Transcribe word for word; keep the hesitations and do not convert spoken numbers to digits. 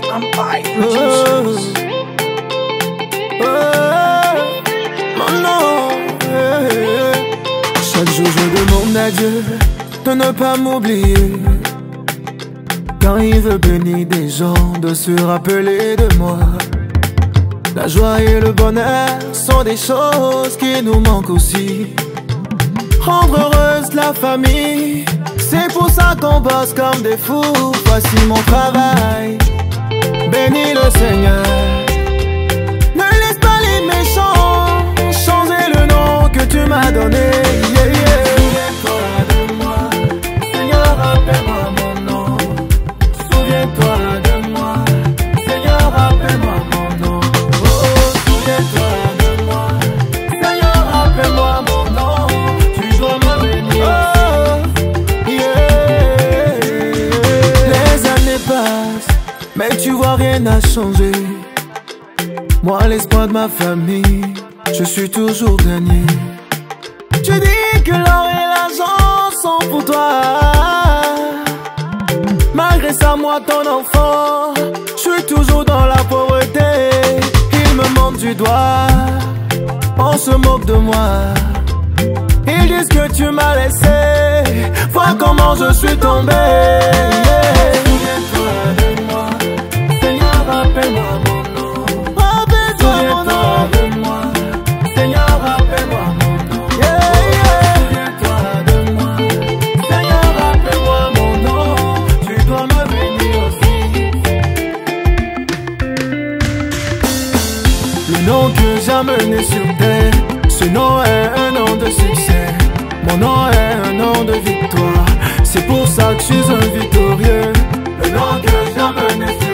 I'm by oh, oh, non, non, hey. Chaque jour je demande à Dieu de ne pas m'oublier. Quand il veut bénir des gens, de se rappeler de moi. La joie et le bonheur sont des choses qui nous manquent aussi. Rendre heureuse la famille, c'est pour ça qu'on bosse comme des fous. Voici mon travail, bénis le Seigneur. Ne laisse pas les méchants changer le nom que tu m'as donné, yeah, yeah. Souviens-toi de moi, Seigneur, rappelle-moi mon nom. Souviens-toi de moi, Seigneur, rappelle-moi mon nom. Oh, souviens-toi de moi, Seigneur, rappelle-moi mon nom. Tu dois me bénir. Oh, yeah. Les années passent, mais tu vois rien n'a changé. Moi l'espoir de ma famille, je suis toujours gagné. Tu dis que l'or et l'argent sont pour toi. Malgré ça moi ton enfant, je suis toujours dans la pauvreté. Ils me montrent du doigt, on se moque de moi. Ils disent que tu m'as laissé, vois comment je suis tombé, yeah. Souviens-toi de moi, Seigneur, rappelle-moi mon nom. Rappelle-toi mon nom. De moi, Seigneur, rappelle-moi mon nom. Yeah, yeah. Souviens-toi de moi, Seigneur, rappelle-moi mon nom. Tu dois me bénir aussi. Le nom que j'ai amené sur terre, ce nom est un nom de succès. Mon nom est un nom de victoire. C'est pour ça que je suis un victorieux. Le nom que j'ai amené sur